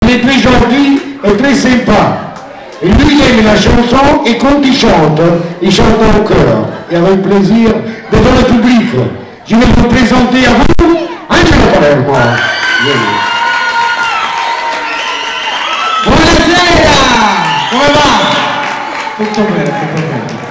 il est très gentil et très sympa. Et lui, il aime la chanson, et quand il chante en chœur. Et avec plaisir, devant le public. Je vais vous présenter à vous, Angelo Palermo. Buonasera! Come va? Tutto bene, tutto bene.